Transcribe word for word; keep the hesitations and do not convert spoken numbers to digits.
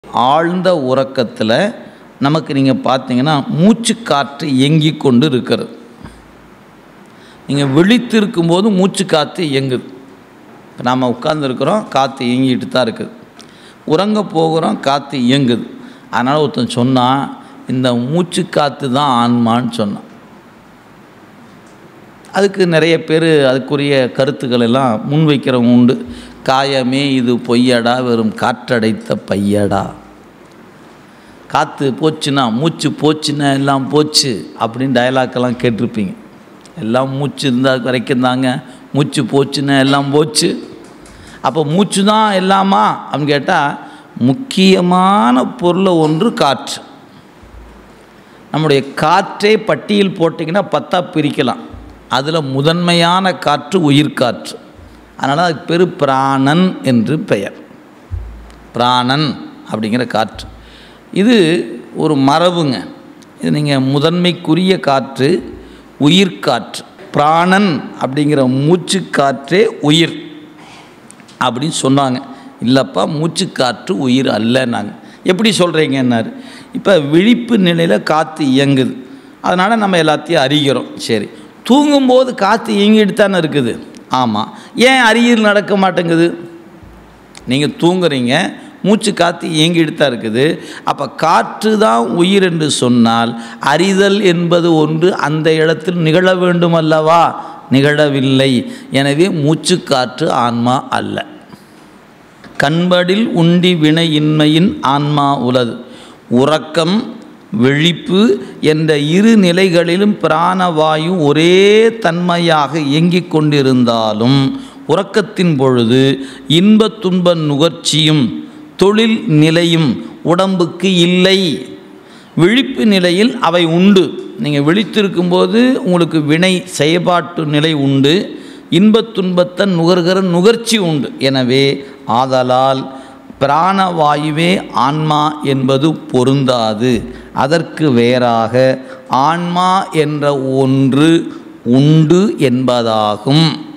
ஆழ்ந்த உறக்கத்தில் நமக்கு நீங்கள் பார்த்தீங்கன்னா மூச்சு காற்று இயங்கி கொண்டு இருக்கிறது. நீங்கள் விழித்திருக்கும் போது மூச்சு காற்று இயங்குது. இப்போ நாம் உட்கார்ந்துருக்கிறோம், காற்று இயங்கிட்டு தான் இருக்குது. உறங்க போகிறோம், காற்று இயங்குது. அதனால் ஒருத்தன் சொன்னான், இந்த மூச்சு காற்று தான் ஆன்மான்னு சொன்னான். அதுக்கு நிறைய பேர் அதுக்குரிய கருத்துக்கள் எல்லாம் முன்வைக்கிறவங்க உண்டு. காயமே இது பொய்யடா, வெறும் காற்றடைத்த பையடா. காற்று போச்சுன்னா, மூச்சு போச்சுன்னா எல்லாம் போச்சு அப்படின்னு டயலாக்கெல்லாம் கேட்டிருப்பீங்க. எல்லாம் மூச்சு இருந்தால் வரைக்கும் தாங்க, மூச்சு போச்சுன்னா எல்லாம் போச்சு. அப்போ மூச்சு தான் எல்லாமா அப்படின்னு கேட்டால், முக்கியமான பொருளை ஒன்று காற்று. நம்முடைய காற்றே பட்டியல் போட்டிங்கன்னா பத்தா பிரிக்கலாம். அதில் முதன்மையான காற்று உயிர் காற்று. அதனால் அதுக்கு பேர் பிராணன் என்று பெயர். பிராணன் அப்படிங்கிற காற்று இது ஒரு மரபுங்க. இது நீங்கள் முதன்மைக்குரிய காற்று உயிர் காற்று. பிராணன் அப்படிங்கிற மூச்சு காற்றே உயிர் அப்படின்னு சொன்னாங்க. இல்லைப்பா, மூச்சு காற்று உயிர் அல்லன்னாங்க. எப்படி சொல்கிறீங்கன்னாரு. இப்போ விழிப்பு நிலையில் காற்று இயங்குது, அதனால் நம்ம எல்லாத்தையும் அறிகிறோம். சரி, தூங்கும்போது காற்று இயங்கிட்டு தானே இருக்குது. ஆமாம், ஏன் அறியல் நடக்க மாட்டேங்குது? நீங்கள் தூங்குறீங்க, மூச்சு காற்று இயங்கிட்டு தான் இருக்குது. அப்போ காற்று தான் உயிர் என்று சொன்னால் அறிதல் என்பது ஒன்று அந்த இடத்தில் நிகழ வேண்டும் அல்லவா? நிகழவில்லை. எனவே மூச்சு காற்று ஆன்மா அல்ல. கண்படில் உண்டி வினையின்மையின் ஆன்மா உலது. உறக்கம் விழிப்பு என்ற இரு நிலைகளிலும் பிராணவாயு ஒரே தன்மையாக இயங்கிக் கொண்டிருந்தாலும் உறக்கத்தின் பொழுது இன்ப துன்ப நுகர்ச்சியும் தொழில் நிலையும் உடம்புக்கு இல்லை. விழிப்பு நிலையில் அவை உண்டு. நீங்கள் விழித்திருக்கும்போது உங்களுக்கு வினை செயல்பாட்டு நிலை உண்டு, இன்பத் துன்பத்தை நுகர்கிற நுகர்ச்சி உண்டு. எனவே ஆதலால் பிராணவாயுவே ஆன்மா என்பது பொருந்தாது. அதற்கு வேறாக ஆன்மா என்ற ஒன்று உண்டு என்பதாகும்.